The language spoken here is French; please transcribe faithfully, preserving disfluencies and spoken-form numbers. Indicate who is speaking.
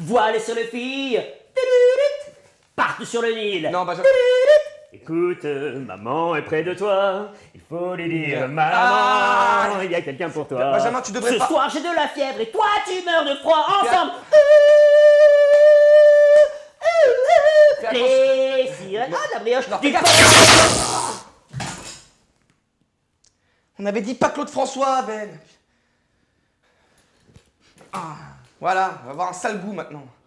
Speaker 1: Voilées sur les filles, partout sur le Nil.
Speaker 2: Non, bah,
Speaker 1: Écoute, euh, maman est près de toi. Il faut lui dire,
Speaker 2: Ah.
Speaker 1: maman, il y a quelqu'un pour toi.
Speaker 2: Benjamin, tu devrais
Speaker 1: Ce
Speaker 2: pas...
Speaker 1: soir, j'ai de la fièvre et toi, tu meurs de froid. Ensemble. Les sirènes. Ah, de la brioche.
Speaker 2: Non,
Speaker 1: Du
Speaker 2: regarde.
Speaker 1: pain.
Speaker 2: On avait dit pas Claude François, Ben. Ah, voilà, on va avoir un sale goût maintenant.